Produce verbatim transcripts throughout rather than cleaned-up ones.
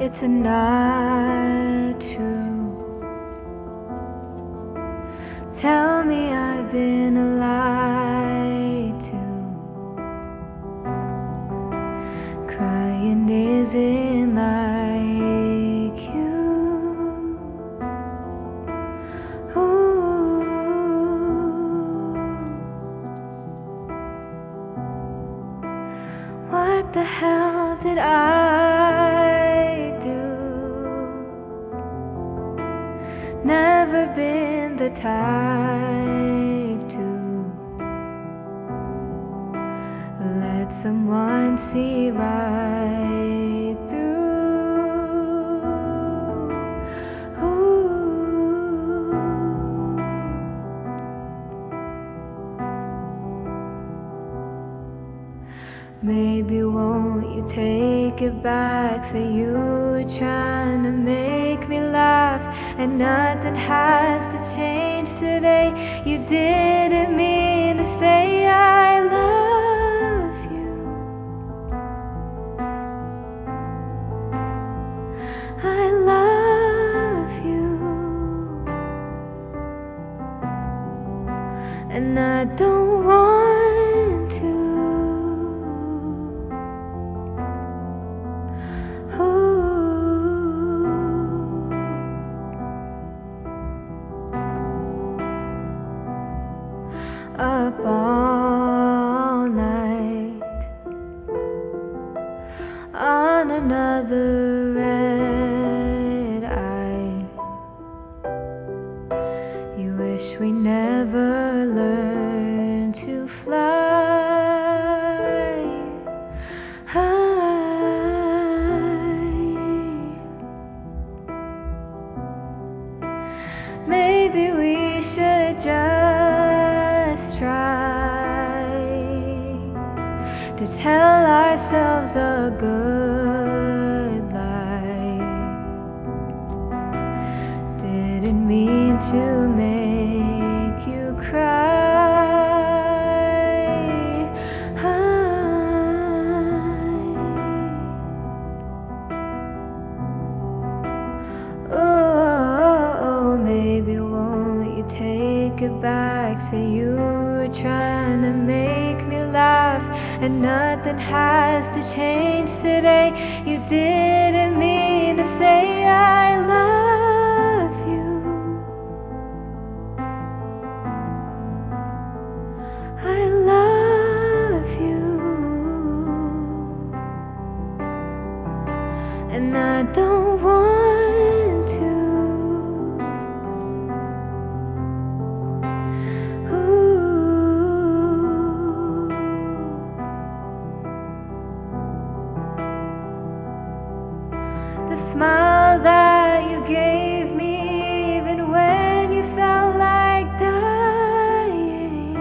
it's not true. Tell me I've been lied to. Crying isn't like you. Ooh. What the hell did I do? Never been the type to let someone see right through. Ooh. Maybe won't you take it back? Say you were trying to make me laugh, and nothing has to change today. You didn't mean to say I love you. I love you, and I don't want to. Up all night on another red eye. You wish we never learned to fly high. Maybe we should just try to tell ourselves a good lie. Didn't mean to make you cry. Oh, maybe won't you take it back? Say you were trying to make me laugh, and nothing has to change today. You didn't mean to say I love you. I love you, and I don't want to. The smile that you gave me, even when you felt like dying.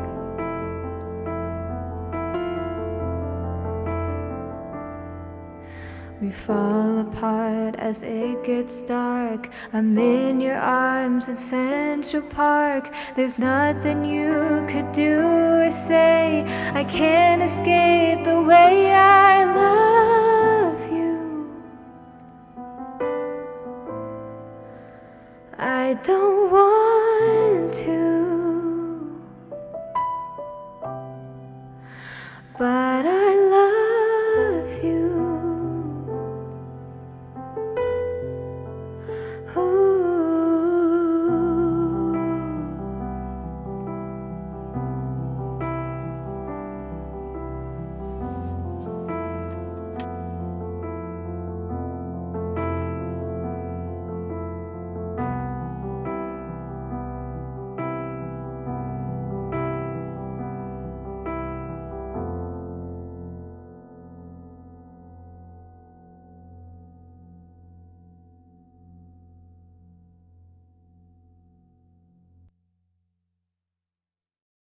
We fall apart as it gets dark. I'm in your arms in Central Park. There's nothing you could do or say. I can't escape the way I love you. I don't want to.